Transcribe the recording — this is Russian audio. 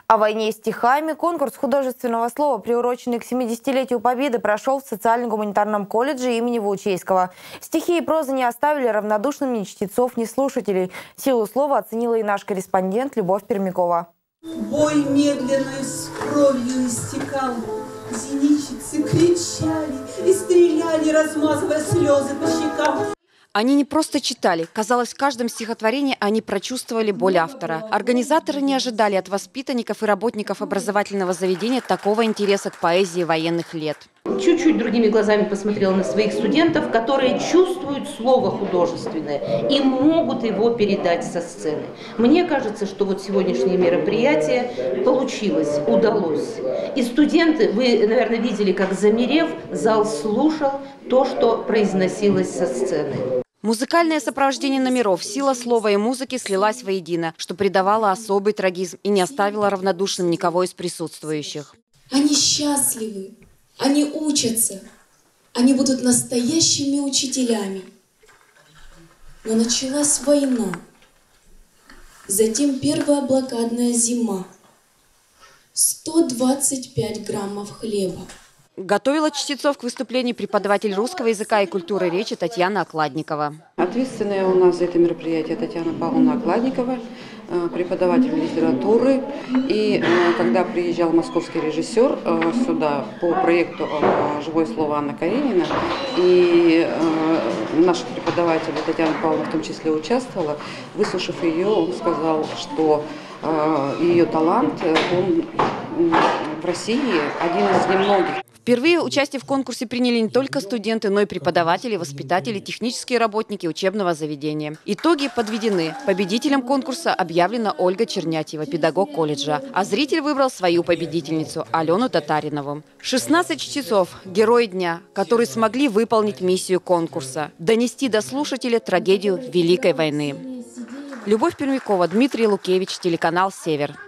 О войне стихами конкурс художественного слова, приуроченный к 70-летию Победы, прошел в социально-гуманитарном колледже имени Ваучейского. Стихи и проза не оставили равнодушным ни чтецов, ни слушателей. Силу слова оценила и наш корреспондент Любовь Пермякова. Бой медленный с кровью истекал. Зенитчицы кричали и стреляли, размазывая слезы по щекам. Они не просто читали. Казалось, в каждом стихотворении они прочувствовали боль автора. Организаторы не ожидали от воспитанников и работников образовательного заведения такого интереса к поэзии военных лет. Чуть-чуть другими глазами посмотрела на своих студентов, которые чувствуют слово художественное и могут его передать со сцены. Мне кажется, что вот сегодняшнее мероприятие получилось, удалось. И студенты, вы, наверное, видели, как замерев, зал слушал то, что произносилось со сцены. Музыкальное сопровождение номеров, сила слова и музыки слилась воедино, что придавало особый трагизм и не оставило равнодушным никого из присутствующих. Они счастливы, они учатся, они будут настоящими учителями. Но началась война, затем первая блокадная зима, 125 граммов хлеба. Готовила чтецов к выступлению преподаватель русского языка и культуры речи Татьяна Окладникова. Ответственная у нас за это мероприятие Татьяна Павловна Окладникова, преподаватель литературы. И когда приезжал московский режиссер сюда по проекту «Живое слово» Анна Каренина, и наши преподаватели, Татьяна Павловна в том числе участвовала, выслушав ее, он сказал, что ее талант, он в России один из немногих. Впервые участие в конкурсе приняли не только студенты, но и преподаватели, воспитатели, технические работники учебного заведения. Итоги подведены. Победителем конкурса объявлена Ольга Чернятьева, педагог колледжа. А зритель выбрал свою победительницу – Алену Татаринову. 16 чтецов – герои дня, которые смогли выполнить миссию конкурса – донести до слушателя трагедию Великой войны. Любовь Пермякова, Дмитрий Лукевич, телеканал «Север».